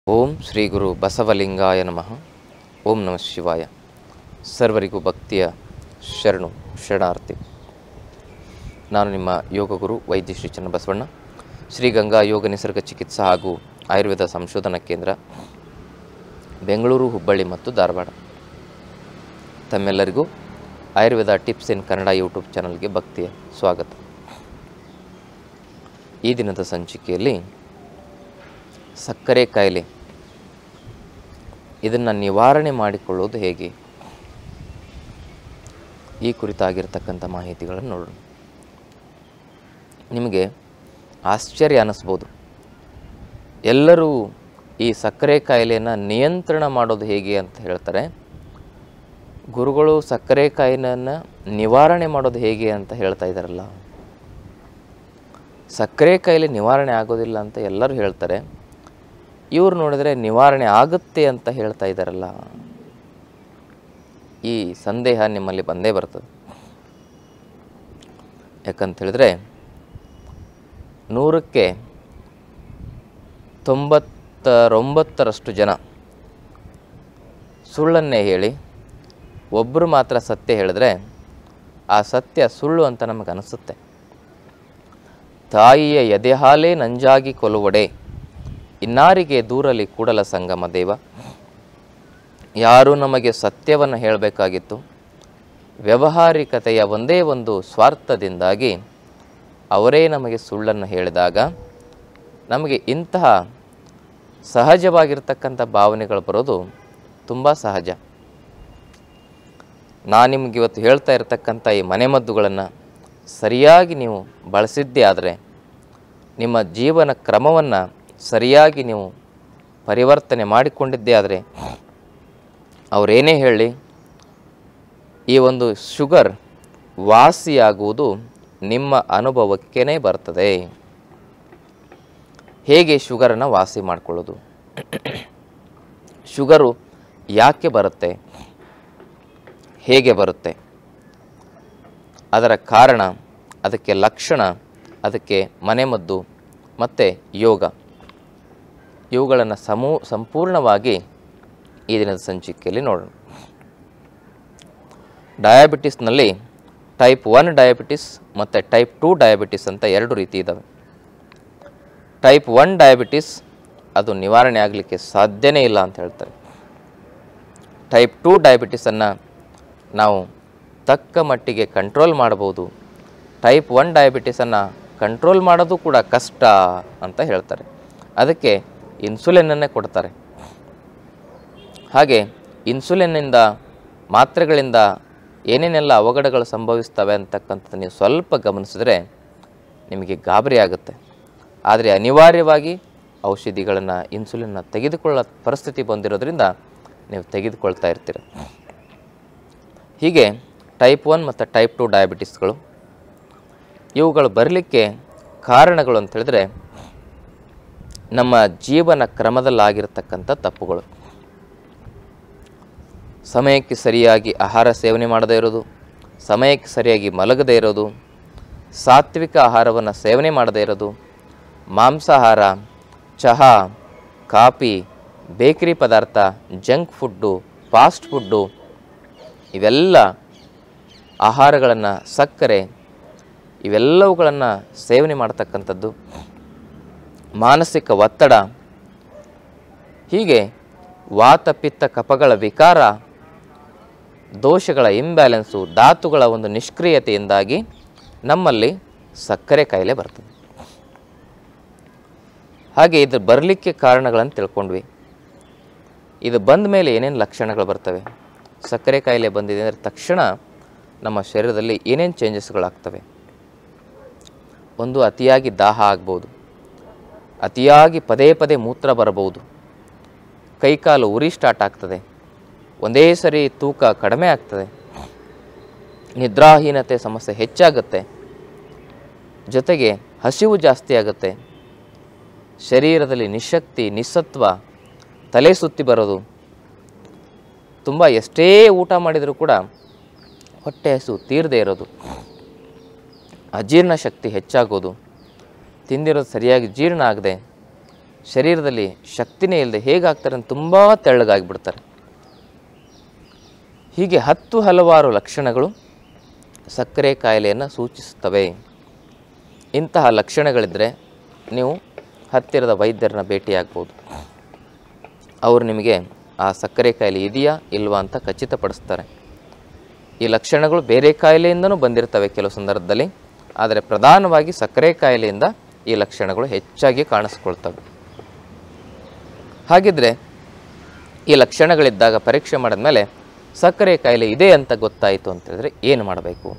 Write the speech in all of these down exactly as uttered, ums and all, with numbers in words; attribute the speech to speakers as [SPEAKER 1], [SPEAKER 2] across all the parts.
[SPEAKER 1] ಓಂ ಶ್ರೀ ಗುರು ಬಸವಲಿಂಗಾಯ ನಮಃ. ಓಂ ನಮಃ ಶಿವಾಯ. ಸರ್ವರಿಗೂ ಭಕ್ತಿಯ ಶರಣು ಶರಣಾರ್ಥಿ. ನಾನು ನಿಮ್ಮ ಯೋಗ ಗುರು ವೈದ್ಯ ಶ್ರೀ ಚನ್ನಬಸವಣ್ಣ, ಶ್ರೀ ಗಂಗಾ ಯೋಗ ನಿಸರ್ಗ ಚಿಕಿತ್ಸಾ ಹಾಗೂ ಆಯುರ್ವೇದ ಸಂಶೋಧನಾ ಕೇಂದ್ರ, ಬೆಂಗಳೂರು, ಹುಬ್ಬಳ್ಳಿ ಮತ್ತು ಧಾರವಾಡ. ತಮ್ಮೆಲ್ಲರಿಗೂ Ayurveda tips in Kannada YouTube ಚಾನಲ್ಗೆ ಭಕ್ತಿಯ ಸ್ವಾಗತ. ಈ ದಿನದ ಸಂಚಿಕೆಯಲ್ಲಿ ಸಕ್ಕರೆ ಕಾಯಿಲೆ ಇದನ್ನು ನಿವಾರಣೆ ಮಾಡಿಕೊಳ್ಳೋದು ಹೇಗೆ, ಈ ಕುರಿತಾಗಿರ್ತಕ್ಕಂಥ ಮಾಹಿತಿಗಳನ್ನು ನೋಡೋಣ. ನಿಮಗೆ ಆಶ್ಚರ್ಯ ಅನ್ನಿಸ್ಬೋದು, ಎಲ್ಲರೂ ಈ ಸಕ್ಕರೆ ಕಾಯಿಲೆಯನ್ನು ನಿಯಂತ್ರಣ ಮಾಡೋದು ಹೇಗೆ ಅಂತ ಹೇಳ್ತಾರೆ. ಗುರುಗಳು ಸಕ್ಕರೆ ಕಾಯಿಲೆಯನ್ನು ನಿವಾರಣೆ ಮಾಡೋದು ಹೇಗೆ ಅಂತ ಹೇಳ್ತಾ ಇದ್ದಾರಲ್ಲ. ಸಕ್ಕರೆ ಕಾಯಿಲೆ ನಿವಾರಣೆ ಆಗೋದಿಲ್ಲ ಅಂತ ಎಲ್ಲರೂ ಹೇಳ್ತಾರೆ. ಇವ್ರು ನೋಡಿದ್ರೆ ನಿವಾರಣೆ ಆಗುತ್ತೆ ಅಂತ ಹೇಳ್ತಾ ಇದ್ದಾರಲ್ಲ. ಈ ಸಂದೇಹ ನಿಮ್ಮಲ್ಲಿ ಬಂದೇ ಬರ್ತದೆ. ಯಾಕಂತ ಹೇಳಿದ್ರೆ ನೂರಕ್ಕೆ ತೊಂಬತ್ತರೊಂಬತ್ತರಷ್ಟು ಜನ ಸುಳ್ಳನ್ನೇ ಹೇಳಿ ಒಬ್ಬರು ಮಾತ್ರ ಸತ್ಯ ಹೇಳಿದ್ರೆ ಆ ಸತ್ಯ ಸುಳ್ಳು ಅಂತ ನಮಗೆ ಅನಿಸುತ್ತೆ. ತಾಯಿಯ ಎದೆಹಾಲೇ ನಂಜಾಗಿ ಕೊಲುವಡೆ, ಇನ್ನಾರಿಗೆ ದೂರಲಿ ಕೂಡಲ ಸಂಗಮ ದೇವ. ಯಾರು ನಮಗೆ ಸತ್ಯವನ್ನು ಹೇಳಬೇಕಾಗಿತ್ತು, ವ್ಯಾವಹಾರಿಕತೆಯ ಒಂದೇ ಒಂದು ಸ್ವಾರ್ಥದಿಂದಾಗಿ ಅವರೇ ನಮಗೆ ಸುಳ್ಳನ್ನು ಹೇಳಿದಾಗ ನಮಗೆ ಇಂತಹ ಸಹಜವಾಗಿರ್ತಕ್ಕಂಥ ಭಾವನೆಗಳು ಬರೋದು ತುಂಬ ಸಹಜ. ನಾನು ನಿಮ್ಗೆ ಇವತ್ತು ಹೇಳ್ತಾ ಇರತಕ್ಕಂಥ ಈ ಮನೆಮದ್ದುಗಳನ್ನು ಸರಿಯಾಗಿ ನೀವು ಬಳಸಿದ್ದೇ ಆದರೆ, ನಿಮ್ಮ ಜೀವನ ಕ್ರಮವನ್ನು ಸರಿಯಾಗಿ ನೀವು ಪರಿವರ್ತನೆ ಮಾಡಿಕೊಂಡಿದ್ದೇ ಆದರೆ, ಅವರೇನೇ ಹೇಳಿ ಈ ಒಂದು ಶುಗರ್ ವಾಸಿಯಾಗುವುದು ನಿಮ್ಮ ಅನುಭವಕ್ಕೇ ಬರ್ತದೆ. ಹೇಗೆ ಶುಗರನ್ನು ವಾಸಿ ಮಾಡಿಕೊಳ್ಳೋದು, ಶುಗರು ಯಾಕೆ ಬರುತ್ತೆ, ಹೇಗೆ ಬರುತ್ತೆ, ಅದರ ಕಾರಣ, ಅದಕ್ಕೆ ಲಕ್ಷಣ, ಅದಕ್ಕೆ ಮನೆಮದ್ದು ಮತ್ತು ಯೋಗ, ಇವುಗಳನ್ನು ಸಮೂ ಸಂಪೂರ್ಣವಾಗಿ ಈ ದಿನದ ಸಂಚಿಕೆಯಲ್ಲಿ ನೋಡೋಣ. ಡಯಾಬಿಟಿಸ್ನಲ್ಲಿ ಟೈಪ್ ಒನ್ ಡಯಾಬಿಟಿಸ್ ಮತ್ತು ಟೈಪ್ ಟೂ ಡಯಾಬಿಟಿಸ್ ಅಂತ ಎರಡು ರೀತಿ ಇದ್ದಾವೆ. ಟೈಪ್ ಒನ್ ಡಯಾಬಿಟಿಸ್ ಅದು ನಿವಾರಣೆ ಆಗಲಿಕ್ಕೆ ಸಾಧ್ಯನೇ ಇಲ್ಲ ಅಂತ ಹೇಳ್ತಾರೆ. ಟೈಪ್ ಟೂ ಡಯಾಬಿಟಿಸನ್ನು ನಾವು ತಕ್ಕ ಮಟ್ಟಿಗೆ ಕಂಟ್ರೋಲ್ ಮಾಡ್ಬೋದು. ಟೈಪ್ ಒನ್ ಡಯಾಬಿಟಿಸನ್ನು ಕಂಟ್ರೋಲ್ ಮಾಡೋದು ಕೂಡ ಕಷ್ಟ ಅಂತ ಹೇಳ್ತಾರೆ. ಅದಕ್ಕೆ ಇನ್ಸುಲಿನನ್ನೇ ಕೊಡ್ತಾರೆ. ಹಾಗೆ ಇನ್ಸುಲಿನ್ನಿಂದ, ಮಾತ್ರೆಗಳಿಂದ ಏನೇನೆಲ್ಲ ಅವಘಡಗಳು ಸಂಭವಿಸ್ತವೆ ಅಂತಕ್ಕಂಥದ್ದು ನೀವು ಸ್ವಲ್ಪ ಗಮನಿಸಿದ್ರೆ ನಿಮಗೆ ಗಾಬರಿ ಆಗುತ್ತೆ. ಆದರೆ ಅನಿವಾರ್ಯವಾಗಿ ಔಷಧಿಗಳನ್ನು, ಇನ್ಸುಲಿನ್ನ ತೆಗೆದುಕೊಳ್ಳೋ ಪರಿಸ್ಥಿತಿ ಬಂದಿರೋದ್ರಿಂದ ನೀವು ತೆಗೆದುಕೊಳ್ತಾ ಇರ್ತೀರ. ಹೀಗೆ ಟೈಪ್ ಒನ್ ಮತ್ತು ಟೈಪ್ ಟು ಡಯಾಬಿಟಿಸ್ಗಳು ಇವುಗಳು ಬರಲಿಕ್ಕೆ ಕಾರಣಗಳು ಅಂತ ಹೇಳಿದ್ರೆ ನಮ್ಮ ಜೀವನ ಕ್ರಮದಲ್ಲಾಗಿರ್ತಕ್ಕಂಥ ತಪ್ಪುಗಳು. ಸಮಯಕ್ಕೆ ಸರಿಯಾಗಿ ಆಹಾರ ಸೇವನೆ ಮಾಡದೇ ಇರೋದು, ಸಮಯಕ್ಕೆ ಸರಿಯಾಗಿ ಮಲಗದೇ ಇರೋದು, ಸಾತ್ವಿಕ ಆಹಾರವನ್ನು ಸೇವನೆ ಮಾಡದೇ ಇರೋದು, ಮಾಂಸಾಹಾರ, ಚಹಾ, ಕಾಫಿ, ಬೇಕರಿ ಪದಾರ್ಥ, ಜಂಕ್ ಫುಡ್ಡು, ಫಾಸ್ಟ್ ಫುಡ್ಡು, ಇವೆಲ್ಲ ಆಹಾರಗಳನ್ನು, ಸಕ್ಕರೆ, ಇವೆಲ್ಲವುಗಳನ್ನು ಸೇವನೆ ಮಾಡ್ತಕ್ಕಂಥದ್ದು, ಮಾನಸಿಕ ಒತ್ತಡ, ಹೀಗೆ ವಾತ ಪಿತ್ತ ಕಫಗಳ ವಿಕಾರ, ದೋಷಗಳ ಇಂಬ್ಯಾಲೆನ್ಸು, ಧಾತುಗಳ ಒಂದು ನಿಷ್ಕ್ರಿಯತೆಯಿಂದಾಗಿ ನಮ್ಮಲ್ಲಿ ಸಕ್ಕರೆ ಕಾಯಿಲೆ ಬರ್ತದೆ. ಹಾಗೆ ಇದು ಬರಲಿಕ್ಕೆ ಕಾರಣಗಳನ್ನು ತಿಳ್ಕೊಂಡ್ವಿ. ಇದು ಬಂದ ಮೇಲೆ ಏನೇನು ಲಕ್ಷಣಗಳು ಬರ್ತವೆ, ಸಕ್ಕರೆ ಕಾಯಿಲೆ ಬಂದಿದೆ ಅಂದರೆ ತಕ್ಷಣ ನಮ್ಮ ಶರೀರದಲ್ಲಿ ಏನೇನು ಚೇಂಜಸ್ಗಳಾಗ್ತವೆ. ಒಂದು, ಅತಿಯಾಗಿ ದಾಹ ಆಗ್ಬೋದು, ಅತಿಯಾಗಿ ಪದೇ ಪದೇ ಮೂತ್ರ ಬರಬಹುದು, ಕೈಕಾಲು ಉರಿ ಸ್ಟಾರ್ಟ್ ಆಗ್ತದೆ, ಒಂದೇ ಸರಿ ತೂಕ ಕಡಿಮೆ ಆಗ್ತದೆ, ನಿದ್ರಾಹೀನತೆ ಸಮಸ್ಯೆ ಹೆಚ್ಚಾಗುತ್ತೆ, ಜೊತೆಗೆ ಹಸಿವು ಜಾಸ್ತಿ ಆಗುತ್ತೆ, ಶರೀರದಲ್ಲಿ ನಿಶಕ್ತಿ, ನಿಸ್ಸತ್ವ, ತಲೆ ಸುತ್ತಿ ಬರೋದು, ತುಂಬ ಎಷ್ಟೇ ಊಟ ಮಾಡಿದರೂ ಕೂಡ ಹೊಟ್ಟೆ ಹಸು ತೀರದೇ ಇರೋದು, ಅಜೀರ್ಣ ಶಕ್ತಿ ಹೆಚ್ಚಾಗೋದು, ತಿಂದಿರೋದು ಸರಿಯಾಗಿ ಜೀರ್ಣ ಆಗದೆ ಶರೀರದಲ್ಲಿ ಶಕ್ತಿನೇ ಇಲ್ಲದೆ ಹೇಗಾಗ್ತಾರೆ ಅಂತ ತುಂಬ ತೆಳ್ಳಗಾಗಿಬಿಡ್ತಾರೆ. ಹೀಗೆ ಹತ್ತು ಹಲವಾರು ಲಕ್ಷಣಗಳು ಸಕ್ಕರೆ ಕಾಯಿಲೆಯನ್ನು ಸೂಚಿಸುತ್ತವೆ. ಇಂತಹ ಲಕ್ಷಣಗಳಿದ್ದರೆ ನೀವು ಹತ್ತಿರದ ವೈದ್ಯರನ್ನ ಭೇಟಿಯಾಗ್ಬೋದು. ಅವರು ನಿಮಗೆ ಆ ಸಕ್ಕರೆ ಕಾಯಿಲೆ ಇದೆಯಾ ಇಲ್ವಾ ಅಂತ ಖಚಿತಪಡಿಸ್ತಾರೆ. ಈ ಲಕ್ಷಣಗಳು ಬೇರೆ ಕಾಯಿಲೆಯಿಂದನೂ ಬಂದಿರ್ತವೆ ಕೆಲವು ಸಂದರ್ಭದಲ್ಲಿ, ಆದರೆ ಪ್ರಧಾನವಾಗಿ ಸಕ್ಕರೆ ಕಾಯಿಲೆಯಿಂದ ಈ ಲಕ್ಷಣಗಳು ಹೆಚ್ಚಾಗಿ ಕಾಣಿಸ್ಕೊಳ್ತವೆ. ಹಾಗಿದ್ರೆ ಈ ಲಕ್ಷಣಗಳಿದ್ದಾಗ ಪರೀಕ್ಷೆ ಮಾಡಿದ್ಮೇಲೆ ಸಕ್ಕರೆ ಕಾಯಿಲೆ ಇದೆ ಅಂತ ಗೊತ್ತಾಯಿತು ಅಂತೇಳಿದ್ರೆ ಏನು ಮಾಡಬೇಕು?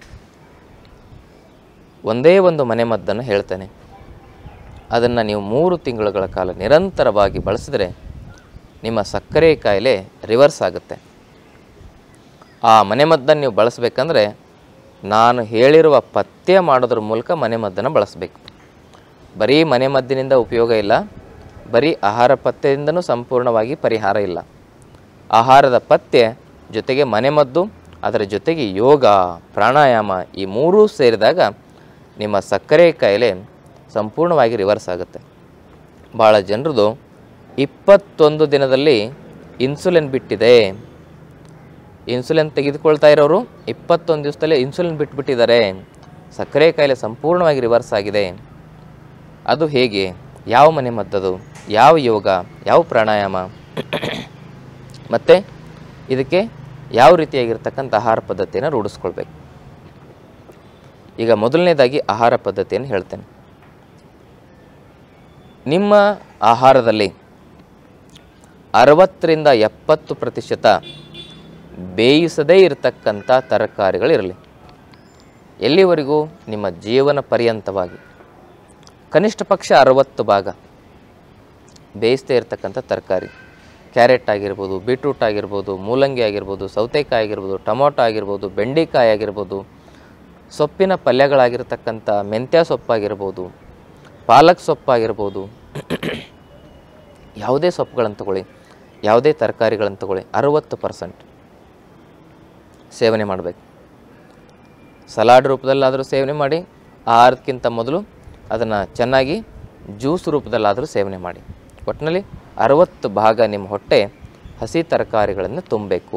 [SPEAKER 1] ಒಂದೇ ಒಂದು ಮನೆಮದ್ದನ್ನು ಹೇಳ್ತೇನೆ. ಅದನ್ನು ನೀವು ಮೂರು ತಿಂಗಳುಗಳ ಕಾಲ ನಿರಂತರವಾಗಿ ಬಳಸಿದರೆ ನಿಮ್ಮ ಸಕ್ಕರೆ ಕಾಯಿಲೆ ರಿವರ್ಸ್ ಆಗುತ್ತೆ. ಆ ಮನೆಮದ್ದನ್ನು ನೀವು ಬಳಸಬೇಕಂದ್ರೆ ನಾನು ಹೇಳಿರುವ ಪಥ್ಯ ಮಾಡೋದ್ರ ಮೂಲಕ ಮನೆಮದ್ದನ್ನು ಬಳಸಬೇಕು. ಬರೀ ಮನೆಮದ್ದಿನಿಂದ ಉಪಯೋಗ ಇಲ್ಲ, ಬರೀ ಆಹಾರ ಪಥ್ಯದಿಂದನೂ ಸಂಪೂರ್ಣವಾಗಿ ಪರಿಹಾರ ಇಲ್ಲ. ಆಹಾರದ ಪಥ್ಯ ಜೊತೆಗೆ ಮನೆಮದ್ದು, ಅದರ ಜೊತೆಗೆ ಯೋಗ, ಪ್ರಾಣಾಯಾಮ ಈ ಮೂರೂ ಸೇರಿದಾಗ ನಿಮ್ಮ ಸಕ್ಕರೆ ಕಾಯಿಲೆ ಸಂಪೂರ್ಣವಾಗಿ ರಿವರ್ಸ್ ಆಗುತ್ತೆ. ಭಾಳ ಜನರದು ಇಪ್ಪತ್ತೊಂದು ದಿನದಲ್ಲಿ ಇನ್ಸುಲಿನ್ ಬಿಟ್ಟಿದೆ. ಇನ್ಸುಲಿನ್ ತೆಗೆದುಕೊಳ್ತಾ ಇರೋರು ಇಪ್ಪತ್ತೊಂದು ದಿವಸದಲ್ಲೇ ಇನ್ಸುಲಿನ್ ಬಿಟ್ಟುಬಿಟ್ಟಿದ್ದಾರೆ. ಸಕ್ಕರೆ ಕಾಯಿಲೆ ಸಂಪೂರ್ಣವಾಗಿ ರಿವರ್ಸ್ ಆಗಿದೆ. ಅದು ಹೇಗೆ? ಯಾವ ಮನೆಮದ್ದದು? ಯಾವ ಯೋಗ? ಯಾವ ಪ್ರಾಣಾಯಾಮ? ಮತ್ತು ಇದಕ್ಕೆ ಯಾವ ರೀತಿಯಾಗಿರ್ತಕ್ಕಂಥ ಆಹಾರ ಪದ್ಧತಿಯನ್ನು ರೂಢಿಸ್ಕೊಳ್ಬೇಕು? ಈಗ ಮೊದಲನೇದಾಗಿ ಆಹಾರ ಪದ್ಧತಿಯನ್ನು ಹೇಳ್ತೇನೆ. ನಿಮ್ಮ ಆಹಾರದಲ್ಲಿ ಅರವತ್ತರಿಂದ ಎಪ್ಪತ್ತು ಪ್ರತಿಶತ ಬೇಯಿಸದೇ ಇರತಕ್ಕಂಥ ತರಕಾರಿಗಳಿರಲಿ. ಎಲ್ಲಿವರೆಗೂ? ನಿಮ್ಮ ಜೀವನ ಪರ್ಯಂತವಾಗಿ ಕನಿಷ್ಠ ಪಕ್ಷ ಅರವತ್ತು ಭಾಗ ಬೇಯಿಸದೇ ಇರತಕ್ಕಂಥ ತರಕಾರಿ. ಕ್ಯಾರೆಟ್ ಆಗಿರ್ಬೋದು, ಬೀಟ್ರೂಟ್ ಆಗಿರ್ಬೋದು, ಮೂಲಂಗಿ ಆಗಿರ್ಬೋದು, ಸೌತೆಕಾಯಿ ಆಗಿರ್ಬೋದು, ಟೊಮೊಟೊ ಆಗಿರ್ಬೋದು, ಬೆಂಡೆಕಾಯಿ ಆಗಿರ್ಬೋದು, ಸೊಪ್ಪಿನ ಪಲ್ಯಗಳಾಗಿರ್ತಕ್ಕಂಥ ಮೆಂತ್ಯ ಸೊಪ್ಪಾಗಿರ್ಬೋದು, ಪಾಲಕ್ ಸೊಪ್ಪಾಗಿರ್ಬೋದು, ಯಾವುದೇ ಸೊಪ್ಪುಗಳನ್ನು ತಗೊಳ್ಳಿ, ಯಾವುದೇ ತರಕಾರಿಗಳನ್ನು ತಗೊಳ್ಳಿ, ಅರುವತ್ತು ಪರ್ಸೆಂಟ್ ಸೇವನೆ ಮಾಡಬೇಕು. ಸಲಾಡ್ ರೂಪದಲ್ಲಾದರೂ ಸೇವನೆ ಮಾಡಿ, ಆಹಾರಕ್ಕಿಂತ ಮೊದಲು ಅದನ್ನು ಚೆನ್ನಾಗಿ ಜ್ಯೂಸ್ ರೂಪದಲ್ಲಾದರೂ ಸೇವನೆ ಮಾಡಿ. ಒಟ್ಟಿನಲ್ಲಿ ಅರುವತ್ತು ಭಾಗ ನಿಮ್ಮ ಹೊಟ್ಟೆ ಹಸಿ ತರಕಾರಿಗಳನ್ನು ತುಂಬಬೇಕು.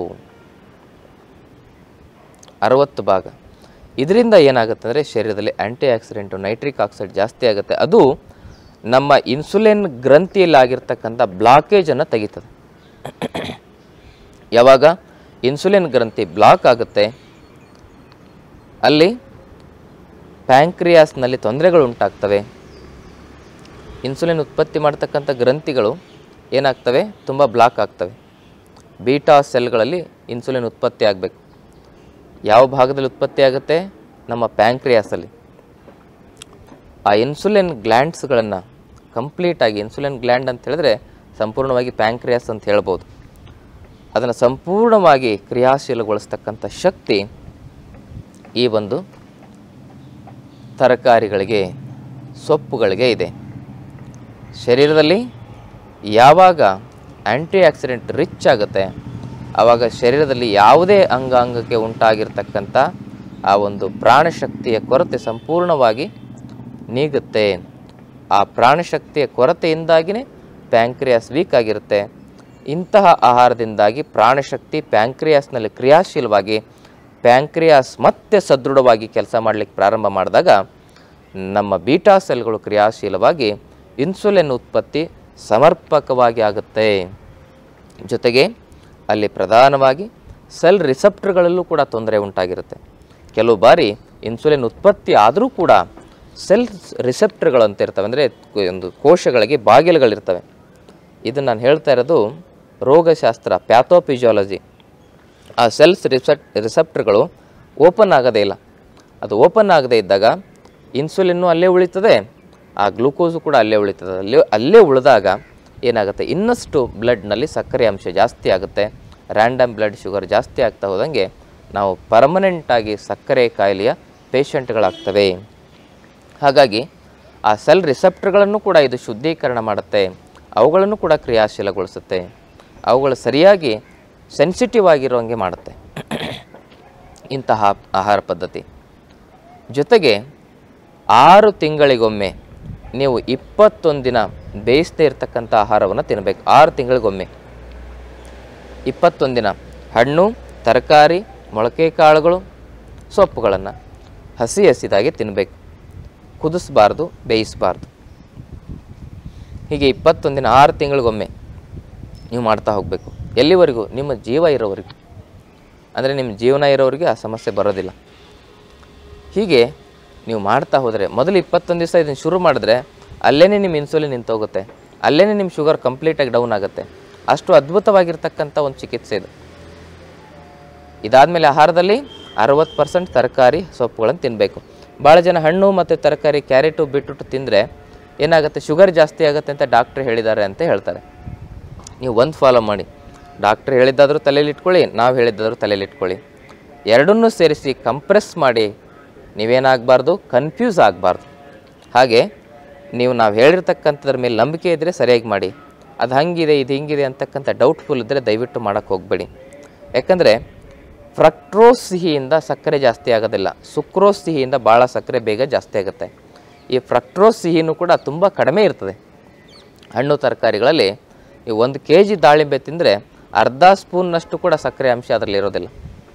[SPEAKER 1] ಅರುವತ್ತು ಭಾಗ. ಇದರಿಂದ ಏನಾಗುತ್ತೆ ಅಂದರೆ ಶರೀರದಲ್ಲಿ ಆ್ಯಂಟಿ ಆಕ್ಸಿಡೆಂಟು, ನೈಟ್ರಿಕ್ ಆಕ್ಸೈಡ್ ಜಾಸ್ತಿ ಆಗುತ್ತೆ. ಅದು ನಮ್ಮ ಇನ್ಸುಲಿನ್ ಗ್ರಂಥಿಯಲ್ಲಿ ಆಗಿರ್ತಕ್ಕಂಥ ಬ್ಲಾಕೇಜನ್ನು ತೆಗಿತದೆ. ಯಾವಾಗ ಇನ್ಸುಲಿನ್ ಗ್ರಂಥಿ ಬ್ಲಾಕ್ ಆಗುತ್ತೆ, ಅಲ್ಲಿ ಪ್ಯಾಂಕ್ರಿಯಾಸ್ನಲ್ಲಿ ತೊಂದರೆಗಳು ಉಂಟಾಗ್ತವೆ. ಇನ್ಸುಲಿನ್ ಉತ್ಪತ್ತಿ ಮಾಡ್ತಕ್ಕಂಥ ಗ್ರಂಥಿಗಳು ಏನಾಗ್ತವೆ? ತುಂಬ ಬ್ಲಾಕ್ ಆಗ್ತವೆ. ಬೀಟಾ ಸೆಲ್ಗಳಲ್ಲಿ ಇನ್ಸುಲಿನ್ ಉತ್ಪತ್ತಿ ಆಗಬೇಕು. ಯಾವ ಭಾಗದಲ್ಲಿ ಉತ್ಪತ್ತಿ ಆಗುತ್ತೆ? ನಮ್ಮ ಪ್ಯಾಂಕ್ರಿಯಾಸಲ್ಲಿ. ಆ ಇನ್ಸುಲಿನ್ ಗ್ಲ್ಯಾಂಡ್ಸ್ಗಳನ್ನು ಕಂಪ್ಲೀಟಾಗಿ, ಇನ್ಸುಲಿನ್ ಗ್ಲ್ಯಾಂಡ್ ಅಂತ ಹೇಳಿದ್ರೆ ಸಂಪೂರ್ಣವಾಗಿ ಪ್ಯಾಂಕ್ರಿಯಾಸ್ ಅಂತ ಹೇಳ್ಬೋದು, ಅದನ್ನು ಸಂಪೂರ್ಣವಾಗಿ ಕ್ರಿಯಾಶೀಲಗೊಳಿಸ್ತಕ್ಕಂಥ ಶಕ್ತಿ ಈ ಒಂದು ತರಕಾರಿಗಳಿಗೆ, ಸೊಪ್ಪುಗಳಿಗೆ ಇದೆ. ಶರೀರದಲ್ಲಿ ಯಾವಾಗ ಆ್ಯಂಟಿ ಆಕ್ಸಿಡೆಂಟ್ ರಿಚ್ ಆಗುತ್ತೆ, ಆವಾಗ ಶರೀರದಲ್ಲಿ ಯಾವುದೇ ಅಂಗಾಂಗಕ್ಕೆ ಉಂಟಾಗಿರ್ತಕ್ಕಂಥ ಆ ಒಂದು ಪ್ರಾಣಶಕ್ತಿಯ ಕೊರತೆ ಸಂಪೂರ್ಣವಾಗಿ ನೀಗುತ್ತೆ. ಆ ಪ್ರಾಣಶಕ್ತಿಯ ಕೊರತೆಯಿಂದಾಗಿಯೇ ಪ್ಯಾಂಕ್ರಿಯಾಸ್ ವೀಕ್ ಆಗಿರುತ್ತೆ. ಇಂತಹ ಆಹಾರದಿಂದಾಗಿ ಪ್ರಾಣಶಕ್ತಿ ಪ್ಯಾಂಕ್ರಿಯಾಸ್ನಲ್ಲಿ ಕ್ರಿಯಾಶೀಲವಾಗಿ, ಪ್ಯಾಂಕ್ರಿಯಾಸ್ ಮತ್ತೆ ಸದೃಢವಾಗಿ ಕೆಲಸ ಮಾಡಲಿಕ್ಕೆ ಪ್ರಾರಂಭ ಮಾಡಿದಾಗ ನಮ್ಮ ಬೀಟಾ ಸೆಲ್ಗಳು ಕ್ರಿಯಾಶೀಲವಾಗಿ ಇನ್ಸುಲಿನ್ ಉತ್ಪತ್ತಿ ಸಮರ್ಪಕವಾಗಿ ಆಗುತ್ತೆ. ಜೊತೆಗೆ ಅಲ್ಲಿ ಪ್ರಧಾನವಾಗಿ ಸೆಲ್ ರಿಸೆಪ್ಟರ್ಗಳಲ್ಲೂ ಕೂಡ ತೊಂದರೆ ಉಂಟಾಗಿರುತ್ತೆ. ಕೆಲವು ಬಾರಿ ಇನ್ಸುಲಿನ್ ಉತ್ಪತ್ತಿ ಆದರೂ ಕೂಡ ಸೆಲ್ ರಿಸೆಪ್ಟರ್ಗಳು ಅಂತ ಇರ್ತವೆ, ಅಂದರೆ ಒಂದು ಕೋಶಗಳಿಗೆ ಬಾಗಿಲುಗಳಿರ್ತವೆ. ಇದನ್ನು ನಾನು ಹೇಳ್ತಾ ಇರೋದು ರೋಗಶಾಸ್ತ್ರ, ಪ್ಯಾಥೋಫಿಸಿಯಾಲಜಿ. ಆ ಸೆಲ್ಸ್ ರಿಸೆಪ್ ರಿಸೆಪ್ಟರ್ಗಳು ಓಪನ್ ಆಗೋದೇ ಇಲ್ಲ. ಅದು ಓಪನ್ ಆಗದೇ ಇದ್ದಾಗ ಇನ್ಸುಲಿನ್ನು ಅಲ್ಲೇ ಉಳಿತದೆ, ಆ ಗ್ಲೂಕೋಸು ಕೂಡ ಅಲ್ಲೇ ಉಳಿತದೆ. ಅಲ್ಲೇ ಅಲ್ಲೇ ಉಳಿದಾಗ ಏನಾಗುತ್ತೆ? ಇನ್ನಷ್ಟು ಬ್ಲಡ್ನಲ್ಲಿ ಸಕ್ಕರೆ ಅಂಶ ಜಾಸ್ತಿ ಆಗುತ್ತೆ. ರ್ಯಾಂಡಮ್ ಬ್ಲಡ್ ಶುಗರ್ ಜಾಸ್ತಿ ಆಗ್ತಾ ಹೋದಂಗೆ ನಾವು ಪರ್ಮನೆಂಟಾಗಿ ಸಕ್ಕರೆ ಕಾಯಿಲೆಯ ಪೇಷಂಟ್ಗಳಾಗ್ತವೆ. ಹಾಗಾಗಿ ಆ ಸೆಲ್ ರಿಸೆಪ್ಟರ್ಗಳನ್ನು ಕೂಡ ಇದು ಶುದ್ಧೀಕರಣ ಮಾಡುತ್ತೆ, ಅವುಗಳನ್ನು ಕೂಡ ಕ್ರಿಯಾಶೀಲಗೊಳಿಸುತ್ತೆ, ಅವುಗಳು ಸರಿಯಾಗಿ ಸೆನ್ಸಿಟಿವ್ ಆಗಿರೋಂಗೆ ಮಾಡುತ್ತೆ ಇಂತಹ ಆಹಾರ ಪದ್ಧತಿ. ಜೊತೆಗೆ ಆರು ತಿಂಗಳಿಗೊಮ್ಮೆ ನೀವು ಇಪ್ಪತ್ತೊಂದು ದಿನ ಬೇಯಿಸದೇ ಇರತಕ್ಕಂಥ ಆಹಾರವನ್ನು ತಿನ್ನಬೇಕು. ಆರು ತಿಂಗಳಿಗೊಮ್ಮೆ ಇಪ್ಪತ್ತೊಂದು ದಿನ ಹಣ್ಣು, ತರಕಾರಿ, ಮೊಳಕೆ ಕಾಳುಗಳು, ಸೊಪ್ಪುಗಳನ್ನು ಹಸಿ ಹಸಿದಾಗಿ ತಿನ್ನಬೇಕು. ಕುದಿಸಬಾರ್ದು, ಬೇಯಿಸಬಾರ್ದು. ಹೀಗೆ ಇಪ್ಪತ್ತೊಂದು ದಿನ ಆರು ತಿಂಗಳಿಗೊಮ್ಮೆ ನೀವು ಮಾಡ್ತಾ ಹೋಗಬೇಕು. ಎಲ್ಲಿವರೆಗೂ? ನಿಮ್ಮ ಜೀವ ಇರೋವರೆಗೂ. ಅಂದರೆ ನಿಮ್ಮ ಜೀವನ ಇರೋವರೆಗೆ ಆ ಸಮಸ್ಯೆ ಬರೋದಿಲ್ಲ. ಹೀಗೆ ನೀವು ಮಾಡ್ತಾ ಹೋದರೆ, ಮೊದಲು ಇಪ್ಪತ್ತೊಂದು ದಿವಸ ಇದನ್ನು ಶುರು ಮಾಡಿದ್ರೆ ಅಲ್ಲೇ ನಿಮ್ಮ ಇನ್ಸುಲಿನ್ ನಿಂತೋಗುತ್ತೆ, ಅಲ್ಲೇ ನಿಮ್ಮ ಶುಗರ್ ಕಂಪ್ಲೀಟಾಗಿ ಡೌನ್ ಆಗುತ್ತೆ. ಅಷ್ಟು ಅದ್ಭುತವಾಗಿರ್ತಕ್ಕಂಥ ಒಂದು ಚಿಕಿತ್ಸೆ ಇದು. ಇದಾದಮೇಲೆ ಆಹಾರದಲ್ಲಿ ಅರವತ್ತು ಪರ್ಸೆಂಟ್ ತರಕಾರಿ, ಸೊಪ್ಪುಗಳನ್ನು ತಿನ್ನಬೇಕು. ಭಾಳ ಜನ ಹಣ್ಣು ಮತ್ತು ತರಕಾರಿ, ಕ್ಯಾರೆಟು ಬಿಟ್ಟುಟ್ಟು ತಿಂದರೆ ಏನಾಗುತ್ತೆ, ಶುಗರ್ ಜಾಸ್ತಿ ಆಗುತ್ತೆ ಅಂತ ಡಾಕ್ಟ್ರ್ ಹೇಳಿದ್ದಾರೆ ಅಂತ ಹೇಳ್ತಾರೆ. ನೀವು ಒಂದು ಫಾಲೋ ಮಾಡಿ, ಡಾಕ್ಟ್ರ್ ಹೇಳಿದ್ದಾದರೂ ತಲೆಯಲ್ಲಿ ಇಟ್ಕೊಳ್ಳಿ, ನಾವು ಹೇಳಿದ್ದಾದರೂ ತಲೆಯಲ್ಲಿ ಇಟ್ಕೊಳ್ಳಿ. ಎರಡನ್ನೂ ಸೇರಿಸಿ ಕಂಪ್ರೆಸ್ ಮಾಡಿ, ನೀವೇನಾಗಬಾರ್ದು, ಕನ್ಫ್ಯೂಸ್ ಆಗಬಾರ್ದು. ಹಾಗೆ ನೀವು ನಾವು ಹೇಳಿರ್ತಕ್ಕಂಥದ್ರ ಮೇಲೆ ನಂಬಿಕೆ ಇದ್ದರೆ ಸರಿಯಾಗಿ ಮಾಡಿ. ಅದು ಹಂಗಿದೆ, ಇದು ಹಿಂಗಿದೆ ಅಂತಕ್ಕಂಥ ಡೌಟ್ಫುಲ್ ಇದ್ದರೆ ದಯವಿಟ್ಟು ಮಾಡೋಕ್ಕೆ ಹೋಗಬೇಡಿ. ಯಾಕಂದರೆ ಫ್ರಕ್ಟ್ರೋಸ್ ಸಿಹಿಯಿಂದ ಸಕ್ಕರೆ ಜಾಸ್ತಿ ಆಗೋದಿಲ್ಲ, ಸುಕ್ರೋಸ್ ಸಿಹಿಯಿಂದ ಭಾಳ ಸಕ್ಕರೆ ಬೇಗ ಜಾಸ್ತಿ ಆಗುತ್ತೆ. ಈ ಫ್ರಕ್ಟ್ರೋಸ್ ಸಿಹಿನೂ ಕೂಡ ತುಂಬ ಕಡಿಮೆ ಇರ್ತದೆ. ಹಣ್ಣು ತರಕಾರಿಗಳಲ್ಲಿ ಈ ಒಂದು ಕೆ ಜಿ ದಾಳಿಂಬೆ ತಿಂದರೆ ಅರ್ಧ ಸ್ಪೂನ್ನಷ್ಟು ಕೂಡ ಸಕ್ಕರೆ ಅಂಶ ಅದರಲ್ಲಿ ಇರೋದಿಲ್ಲ.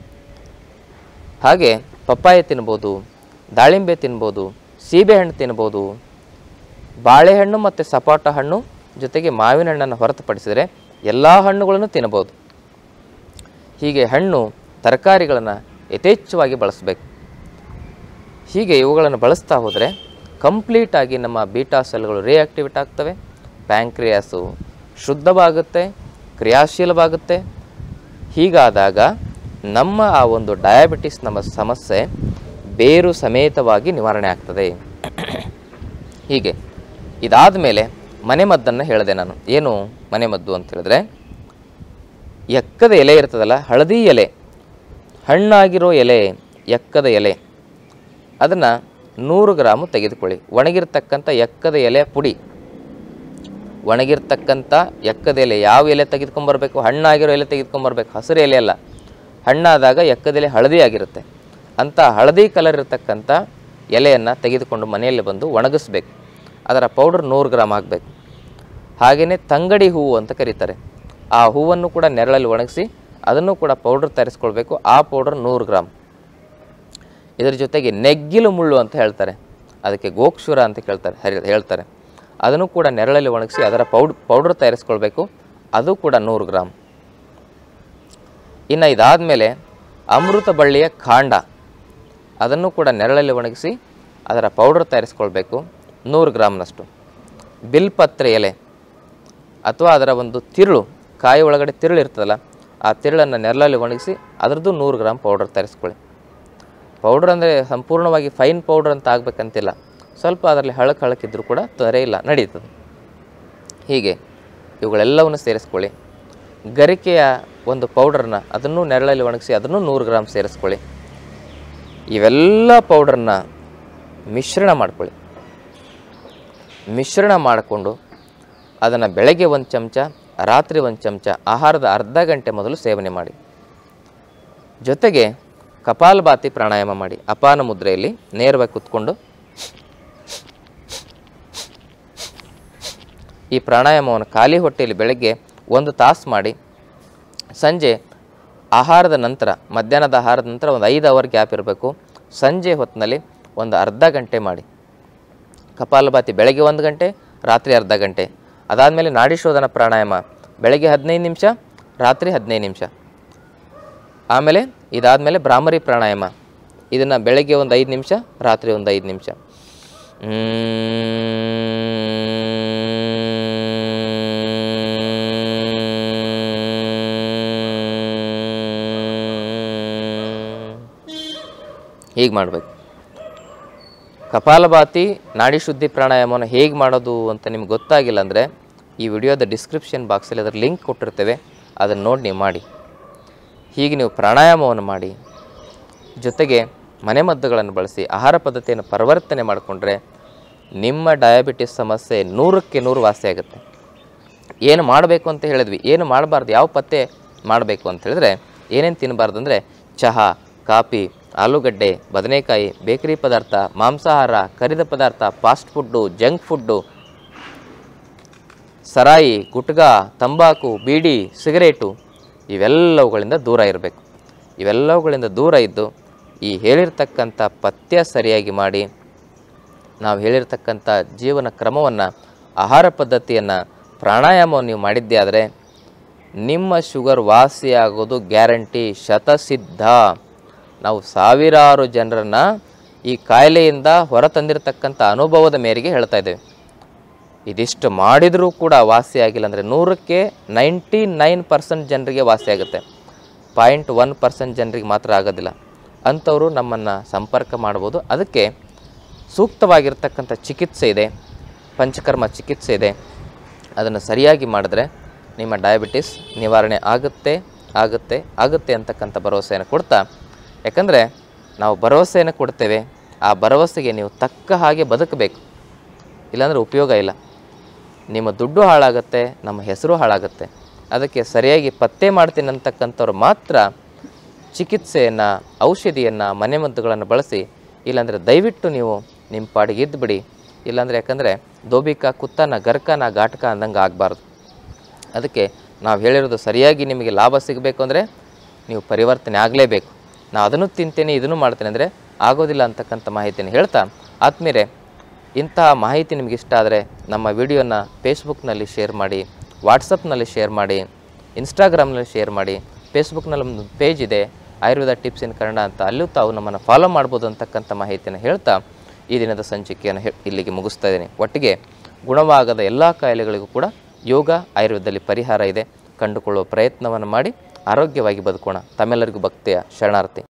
[SPEAKER 1] ಹಾಗೆ ಪಪ್ಪಾಯ ತಿನ್ಬೋದು, ದಾಳಿಂಬೆ ತಿನ್ಬೋದು, ಸೀಬೆಹಣ್ಣು ತಿನ್ಬೋದು, ಬಾಳೆಹಣ್ಣು ಮತ್ತು ಸಪೋಟ ಹಣ್ಣು ಜೊತೆಗೆ ಮಾವಿನ ಹಣ್ಣನ್ನು ಹೊರತುಪಡಿಸಿದರೆ ಎಲ್ಲ ಹಣ್ಣುಗಳನ್ನು ತಿನ್ಬೋದು. ಹೀಗೆ ಹಣ್ಣು ತರಕಾರಿಗಳನ್ನು ಯಥೇಚ್ಛವಾಗಿ ಬಳಸಬೇಕು. ಹೀಗೆ ಇವುಗಳನ್ನು ಬಳಸ್ತಾ ಹೋದರೆ ಕಂಪ್ಲೀಟಾಗಿ ನಮ್ಮ ಬೀಟಾ ಸೆಲ್ಗಳು ರಿಯಾಕ್ಟಿವೇಟ್ ಆಗ್ತವೆ, ಪ್ಯಾಂಕ್ರಿಯಾಸು ಶುದ್ಧವಾಗುತ್ತೆ, ಕ್ರಿಯಾಶೀಲವಾಗುತ್ತೆ. ಹೀಗಾದಾಗ ನಮ್ಮ ಆ ಒಂದು ಡಯಾಬಿಟಿಸ್ ನಮ್ಮ ಸಮಸ್ಯೆ ಬೇರು ಸಮೇತವಾಗಿ ನಿವಾರಣೆ ಆಗ್ತದೆ. ಹೀಗೆ ಇದಾದ ಮೇಲೆ ಮನೆಮದ್ದನ್ನು ಹೇಳಿದೆ ನಾನು. ಏನು ಮನೆಮದ್ದು ಅಂತ ಹೇಳಿದ್ರೆ, ಎಕ್ಕದ ಎಲೆ ಇರ್ತದಲ್ಲ, ಹಳದಿ ಎಲೆ, ಹಣ್ಣಾಗಿರೋ ಎಲೆ, ಎಕ್ಕದ ಎಲೆ, ಅದನ್ನು ನೂರು ಗ್ರಾಮು ತೆಗೆದುಕೊಳ್ಳಿ. ಒಣಗಿರ್ತಕ್ಕಂಥ ಎಕ್ಕದ ಎಲೆ ಪುಡಿ, ಒಣಗಿರ್ತಕ್ಕಂಥ ಎಕ್ಕದ ಎಲೆ. ಯಾವ ಎಲೆ ತೆಗೆದುಕೊಂಬರ್ಬೇಕು? ಹಣ್ಣಾಗಿರೋ ಎಲೆ ತೆಗೆದುಕೊಂಬರ್ಬೇಕು, ಹಸಿರು ಎಲೆ ಅಲ್ಲ. ಹಣ್ಣಾದಾಗ ಎಕ್ಕದೆಲೆ ಹಳದಿ ಆಗಿರುತ್ತೆ. ಅಂಥ ಹಳದಿ ಕಲರ್ ಇರತಕ್ಕಂಥ ಎಲೆಯನ್ನು ತೆಗೆದುಕೊಂಡು ಮನೆಯಲ್ಲಿ ಬಂದು ಒಣಗಿಸ್ಬೇಕು. ಅದರ ಪೌಡ್ರ್ ನೂರು ಗ್ರಾಮ್ ಆಗಬೇಕು. ಹಾಗೆಯೇ ತಂಗಡಿ ಹೂವು ಅಂತ ಕರೀತಾರೆ, ಆ ಹೂವನ್ನು ಕೂಡ ನೆರಳಲ್ಲಿ ಒಣಗಿಸಿ ಅದನ್ನು ಕೂಡ ಪೌಡ್ರ್ ತಯಾರಿಸ್ಕೊಳ್ಬೇಕು. ಆ ಪೌಡ್ರ್ ನೂರು ಗ್ರಾಮ್. ಇದರ ಜೊತೆಗೆ ನೆಗ್ಗಿಲು ಮುಳ್ಳು ಅಂತ ಹೇಳ್ತಾರೆ, ಅದಕ್ಕೆ ಗೋಕ್ಷುರ ಅಂತ ಕೇಳ್ತಾರೆ ಹೇಳ್ತಾರೆ ಅದನ್ನು ಕೂಡ ನೆರಳಲ್ಲಿ ಒಣಗಿಸಿ ಅದರ ಪೌಡ್ ಪೌಡ್ರ್ ತಯಾರಿಸ್ಕೊಳ್ಬೇಕು. ಅದು ಕೂಡ ನೂರು ಗ್ರಾಮ್. ಇನ್ನು ಇದಾದ ಮೇಲೆ ಅಮೃತ ಬಳ್ಳಿಯ ಕಾಂಡ, ಅದನ್ನು ಕೂಡ ನೆರಳಲ್ಲಿ ಒಣಗಿಸಿ ಅದರ ಪೌಡ್ರ್ ತಯಾರಿಸ್ಕೊಳ್ಬೇಕು, ನೂರು ಗ್ರಾಮ್ನಷ್ಟು. ಬಿಲ್ಪತ್ರೆ ಎಲೆ ಅಥವಾ ಅದರ ಒಂದು ತಿರುಳು, ಕಾಯಿ ಒಳಗಡೆ ತಿರುಳು ಇರ್ತದಲ್ಲ, ಆ ತಿರುಳನ್ನು ನೆರಳಲ್ಲಿ ಒಣಗಿಸಿ ಅದರದ್ದು ನೂರು ಗ್ರಾಮ್ ಪೌಡ್ರ್ ತಯಾರಿಸ್ಕೊಳ್ಳಿ. ಪೌಡ್ರ್ ಅಂದರೆ ಸಂಪೂರ್ಣವಾಗಿ ಫೈನ್ ಪೌಡ್ರ್ ಅಂತ ಆಗಬೇಕಂತಿಲ್ಲ, ಸ್ವಲ್ಪ ಅದರಲ್ಲಿ ಹಳಕು ಹಳಕಿದ್ರೂ ಕೂಡ ತೊಂದರೆ ಇಲ್ಲ, ನಡೀತದೆ. ಹೀಗೆ ಇವುಗಳೆಲ್ಲವನ್ನು ಸೇರಿಸ್ಕೊಳ್ಳಿ. ಗರಿಕೆಯ ಒಂದು ಪೌಡ್ರನ್ನ ಅದನ್ನು ನೆರಳಲ್ಲಿ ಒಣಗಿಸಿ ಅದನ್ನು ನೂರು ಗ್ರಾಮ್ ಸೇರಿಸ್ಕೊಳ್ಳಿ. ಇವೆಲ್ಲ ಪೌಡ್ರನ್ನ ಮಿಶ್ರಣ ಮಾಡ್ಕೊಳ್ಳಿ. ಮಿಶ್ರಣ ಮಾಡಿಕೊಂಡು ಅದನ್ನು ಬೆಳಗ್ಗೆ ಒಂದು ಚಮಚ, ರಾತ್ರಿ ಒಂದು ಚಮಚ ಆಹಾರದ ಅರ್ಧ ಗಂಟೆ ಮೊದಲು ಸೇವನೆ ಮಾಡಿ. ಜೊತೆಗೆ ಕಪಾಲಭಾತಿ ಪ್ರಾಣಾಯಾಮ ಮಾಡಿ. ಅಪಾನ ಮುದ್ರೆಯಲ್ಲಿ ನೇರವಾಗಿ ಕೂತ್ಕೊಂಡು ಈ ಪ್ರಾಣಾಯಾಮವನ್ನು ಖಾಲಿ ಹೊಟ್ಟೆಯಲ್ಲಿ ಬೆಳಗ್ಗೆ ಒಂದು ತಾಸು ಮಾಡಿ, ಸಂಜೆ ಆಹಾರದ ನಂತರ, ಮಧ್ಯಾಹ್ನದ ಆಹಾರದ ನಂತರ ಒಂದು ಐದು ಅವರ್ ಗ್ಯಾಪ್ ಇರಬೇಕು. ಸಂಜೆ ಹೊತ್ತಿನಲ್ಲಿ ಒಂದು ಅರ್ಧ ಗಂಟೆ ಮಾಡಿ. ಕಪಾಲಭಾತಿ ಬೆಳಗ್ಗೆ ಒಂದು ಗಂಟೆ, ರಾತ್ರಿ ಅರ್ಧ ಗಂಟೆ. ಅದಾದಮೇಲೆ ನಾಡಿ ಶೋಧನ ಪ್ರಾಣಾಯಾಮ ಬೆಳಗ್ಗೆ ಹದಿನೈದು ನಿಮಿಷ, ರಾತ್ರಿ ಹದಿನೈದು ನಿಮಿಷ. ಆಮೇಲೆ ಇದಾದಮೇಲೆ ಭ್ರಾಮರಿ ಪ್ರಾಣಾಯಾಮ, ಇದನ್ನು ಬೆಳಗ್ಗೆ ಒಂದು ಐದು ನಿಮಿಷ, ರಾತ್ರಿ ಒಂದು ಐದು ನಿಮಿಷ. ಹೀಗೆ ಮಾಡಬೇಕು. ಕಪಾಲಭಾತಿ ನಾಡಿ ಶುದ್ಧಿ ಪ್ರಾಣಾಯಾಮವನ್ನು ಹೇಗೆ ಮಾಡೋದು ಅಂತ ನಿಮ್ಗೆ ಗೊತ್ತಾಗಿಲ್ಲ ಅಂದರೆ ಈ ವಿಡಿಯೋದ ಡಿಸ್ಕ್ರಿಪ್ಷನ್ ಬಾಕ್ಸಲ್ಲಿ ಅದರ ಲಿಂಕ್ ಕೊಟ್ಟಿರ್ತೇವೆ, ಅದನ್ನು ನೋಡಿ ನೀವು ಮಾಡಿ. ಹೀಗೆ ನೀವು ಪ್ರಾಣಾಯಾಮವನ್ನು ಮಾಡಿ, ಜೊತೆಗೆ ಮನೆಮದ್ದುಗಳನ್ನು ಬಳಸಿ ಆಹಾರ ಪದ್ಧತಿಯನ್ನು ಪರಿವರ್ತನೆ ಮಾಡಿಕೊಂಡ್ರೆ ನಿಮ್ಮ ಡಯಾಬಿಟಿಸ್ ಸಮಸ್ಯೆ ನೂರಕ್ಕೆ ನೂರು ವಾಸಿಯಾಗುತ್ತೆ. ಏನು ಮಾಡಬೇಕು ಅಂತ ಹೇಳಿದ್ವಿ, ಏನು ಮಾಡಬಾರ್ದು, ಯಾವ ಪಥ್ಯ ಮಾಡಬೇಕು ಅಂತ ಹೇಳಿದ್ರೆ ಏನೇನು ತಿನ್ನಬಾರ್ದು ಅಂದರೆ ಚಹಾ, ಕಾಫಿ, ಆಲೂಗಡ್ಡೆ, ಬದನೆಕಾಯಿ, ಬೇಕರಿ ಪದಾರ್ಥ, ಮಾಂಸಾಹಾರ, ಕರಿದ ಪದಾರ್ಥ, ಫಾಸ್ಟ್ ಫುಡ್ಡು, ಜಂಕ್ ಫುಡ್ಡು, ಸರಾಯಿ, ಗುಟ್ಕಾ, ತಂಬಾಕು, ಬೀಡಿ, ಸಿಗರೇಟು ಇವೆಲ್ಲವುಗಳಿಂದ ದೂರ ಇರಬೇಕು. ಇವೆಲ್ಲವುಗಳಿಂದ ದೂರ ಇದ್ದು ಈ ಹೇಳಿರ್ತಕ್ಕಂಥ ಪಥ್ಯ ಸರಿಯಾಗಿ ಮಾಡಿ ನಾವು ಹೇಳಿರ್ತಕ್ಕಂಥ ಜೀವನ ಕ್ರಮವನ್ನು, ಆಹಾರ ಪದ್ಧತಿಯನ್ನು, ಪ್ರಾಣಾಯಾಮವನ್ನು ನೀವು ಮಾಡಿದ್ದೇ ಆದರೆ ನಿಮ್ಮ ಶುಗರ್ ವಾಸಿಯಾಗೋದು ಗ್ಯಾರಂಟಿ, ಶತಸಿದ್ಧ. ನಾವು ಸಾವಿರಾರು ಜನರನ್ನು ಈ ಕಾಯಿಲೆಯಿಂದ ಹೊರತಂದಿರತಕ್ಕಂಥ ಅನುಭವದ ಮೇರೆಗೆ ಹೇಳ್ತಾ ಇದ್ದೇವೆ. ಇದಿಷ್ಟು ಮಾಡಿದರೂ ಕೂಡ ವಾಸಿಯಾಗಿಲ್ಲ ಅಂದರೆ ನೂರಕ್ಕೆ ನೈಂಟಿ ನೈನ್ ಪರ್ಸೆಂಟ್ ಜನರಿಗೆ ವಾಸಿಯಾಗುತ್ತೆ, ಪಾಯಿಂಟ್ ಒನ್ ಪರ್ಸೆಂಟ್ ಜನರಿಗೆ ಮಾತ್ರ ಆಗೋದಿಲ್ಲ. ಅಂಥವರು ನಮ್ಮನ್ನು ಸಂಪರ್ಕ ಮಾಡ್ಬೋದು. ಅದಕ್ಕೆ ಸೂಕ್ತವಾಗಿರ್ತಕ್ಕಂಥ ಚಿಕಿತ್ಸೆ ಇದೆ, ಪಂಚಕರ್ಮ ಚಿಕಿತ್ಸೆ ಇದೆ. ಅದನ್ನು ಸರಿಯಾಗಿ ಮಾಡಿದ್ರೆ ನಿಮ್ಮ ಡಯಾಬಿಟಿಸ್ ನಿವಾರಣೆ ಆಗುತ್ತೆ ಆಗುತ್ತೆ ಆಗುತ್ತೆ ಅಂತಕ್ಕಂಥ ಭರವಸೆಯನ್ನು ಕೊಡ್ತಾ, ಯಾಕಂದರೆ ನಾವು ಭರವಸೆಯನ್ನು ಕೊಡ್ತೇವೆ, ಆ ಭರವಸೆಗೆ ನೀವು ತಕ್ಕ ಹಾಗೆ ಬದುಕಬೇಕು, ಇಲ್ಲಾಂದರೆ ಉಪಯೋಗ ಇಲ್ಲ. ನಿಮ್ಮ ದುಡ್ಡು ಹಾಳಾಗುತ್ತೆ, ನಮ್ಮ ಹೆಸರು ಹಾಳಾಗುತ್ತೆ. ಅದಕ್ಕೆ ಸರಿಯಾಗಿ ಪತ್ತೆ ಮಾಡ್ತೀನಿ ಅಂತಕ್ಕಂಥವ್ರು ಮಾತ್ರ ಚಿಕಿತ್ಸೆಯನ್ನು, ಔಷಧಿಯನ್ನು, ಮನೆಮದ್ದುಗಳನ್ನು ಬಳಸಿ. ಇಲ್ಲಾಂದರೆ ದಯವಿಟ್ಟು ನೀವು ನಿಮ್ಮ ಪಾಡಿಗೆ ಇದ್ದುಬಿಡಿ. ಇಲ್ಲಾಂದರೆ ಯಾಕಂದರೆ ದೋಬಿಕ ಕುತ್ತನ ಗರ್ಕನ ಘಾಟಕ ಅಂದಂಗೆ ಆಗಬಾರ್ದು. ಅದಕ್ಕೆ ನಾವು ಹೇಳಿರೋದು ಸರಿಯಾಗಿ ನಿಮಗೆ ಲಾಭ ಸಿಗಬೇಕು ಅಂದರೆ ನೀವು ಪರಿವರ್ತನೆ ಆಗಲೇಬೇಕು. ನಾವು ಅದನ್ನು ತಿಂತೇನೆ ಇದನ್ನು ಮಾಡ್ತೇನೆ ಅಂದರೆ ಆಗೋದಿಲ್ಲ ಅಂತಕ್ಕಂಥ ಮಾಹಿತಿಯನ್ನು ಹೇಳ್ತಾ, ಆತ್ಮೀಯರೇ, ಇಂತಹ ಮಾಹಿತಿ ನಿಮಗೆ ಇಷ್ಟ ಆದರೆ ನಮ್ಮ ವಿಡಿಯೋನ ಫೇಸ್ಬುಕ್ನಲ್ಲಿ ಶೇರ್ ಮಾಡಿ, ವಾಟ್ಸಪ್ನಲ್ಲಿ ಶೇರ್ ಮಾಡಿ, ಇನ್ಸ್ಟಾಗ್ರಾಮ್ನಲ್ಲಿ ಶೇರ್ ಮಾಡಿ. ಫೇಸ್ಬುಕ್ನಲ್ಲಿ ಒಂದು ಪೇಜ್ ಇದೆ, ಆಯುರ್ವೇದ ಟಿಪ್ಸ್ ಇನ್ ಕನ್ನಡ ಅಂತ, ಅಲ್ಲೂ ತಾವು ನಮ್ಮನ್ನು ಫಾಲೋ ಮಾಡ್ಬೋದು ಅಂತಕ್ಕಂಥ ಮಾಹಿತಿಯನ್ನು ಹೇಳ್ತಾ ಈ ದಿನದ ಸಂಚಿಕೆಯನ್ನು ಇಲ್ಲಿಗೆ ಮುಗಿಸ್ತಾ ಇದ್ದೀನಿ. ಒಟ್ಟಿಗೆ ಗುಣವಾಗದ ಎಲ್ಲ ಕಾಯಿಲೆಗಳಿಗೂ ಕೂಡ ಯೋಗ ಆಯುರ್ವೇದದಲ್ಲಿ ಪರಿಹಾರ ಇದೆ. ಕಂಡುಕೊಳ್ಳುವ ಪ್ರಯತ್ನವನ್ನು ಮಾಡಿ ಆರೋಗ್ಯವಾಗಿ ಬದುಕೋಣ. ತಮ್ಮೆಲ್ಲರಿಗೂ ಭಕ್ತಿಯ ಶರಣಾರ್ಥಿ.